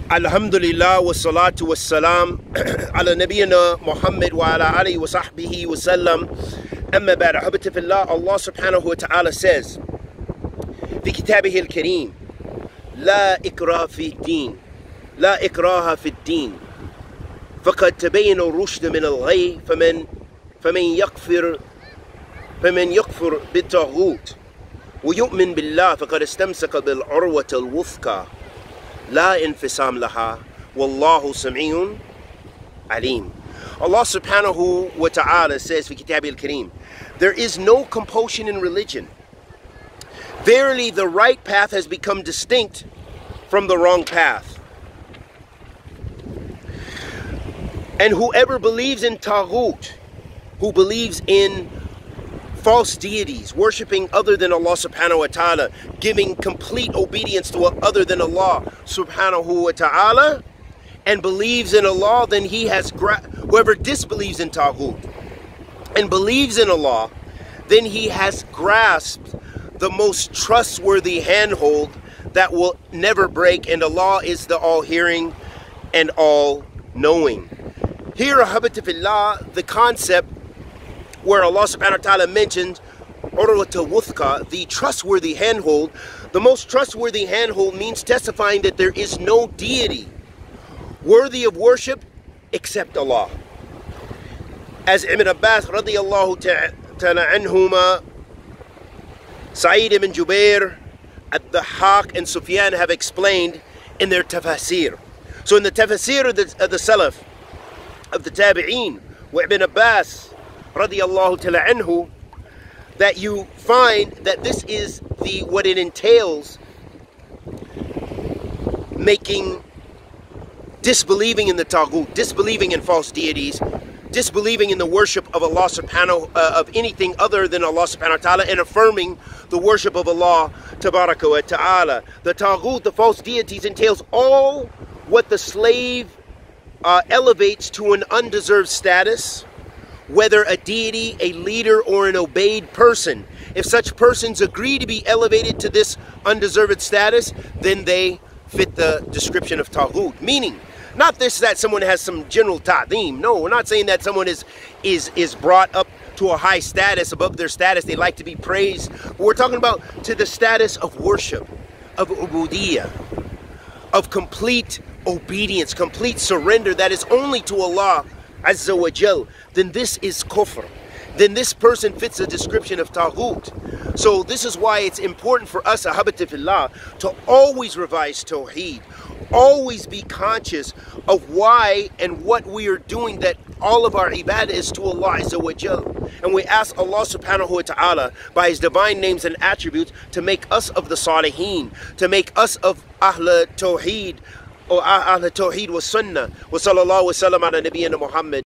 Alhamdulillah wa salatu wa salam ala nabiyyina Muhammad wa ala alihi wa sahbihi wa sallam. Amma ba'd. Ahbabti fillah, Allah subhanahu wa ta'ala says في كتابه الكريم لا إكراه في الدين لا إكراه في الدين فقد تبين الرشد من الغي فمن يكفر بالطاغوت ويؤمن بالله فقد استمسك بالعروة الوثقى لا انفصام لها والله سميع عليم. Allah subhanahu wa ta'ala says في كتابه الكريم, there is no compulsion in religion. Verily the right path has become distinct from the wrong path. And whoever believes in Tawheed, who believes in false deities, worshipping other than Allah subhanahu wa ta'ala, giving complete obedience to other than Allah subhanahu wa ta'ala, and believes in Allah, then he has, whoever disbelieves in Tawheed and believes in Allah, then he has grasped the most trustworthy handhold that will never break, and Allah is the all-hearing and all-knowing. Here, ahbabti fillah, the concept where Allah subhanahu wa ta'ala mentions urwatul wuthqa, the trustworthy handhold. The most trustworthy handhold means testifying that there is no deity worthy of worship except Allah. As Ibn Abbas radiyallahu ta'ala anhuma, Sa'id ibn Jubair, Ad-Dahhak, and Sufyan have explained in their tafasir. So in the tafasir of the Salaf, of the Tabi'een, wa Ibn Abbas radiyallahu ta'ala anhu, that you find that this is what it entails, disbelieving in the Tawheed, disbelieving in false deities, disbelieving in the worship of Allah subhanahu of anything other than Allah subhanahu wa ta'ala, and affirming the worship of Allah tabaraka wa ta'ala. The Tawheed, the false deities, entails all what the slave elevates to an undeserved status, whether a deity, a leader, or an obeyed person. If such persons agree to be elevated to this undeserved status, then they fit the description of Tawheed. Meaning, not this that someone has some general ta'zeem. No, we're not saying that someone is brought up to a high status, above their status, they like to be praised. But we're talking about to the status of worship, of ubudiyyah, of complete obedience, complete surrender that is only to Allah Azza wa Jal. Then this is kufr. Then this person fits the description of Tawheed. So this is why it's important for us, ahbabti fillah, to always revise Tawheed, always be conscious of why and what we are doing, that all of our ibadah is to Allah Azza wa Jal. And we ask Allah subhanahu wa ta'ala by His divine names and attributes to make us of the Salihin, to make us of Ahl Tawheed, or Ahl Tawheed wa Sunnah. Wa sallallahu wa sallam ala nabiyyina Muhammad.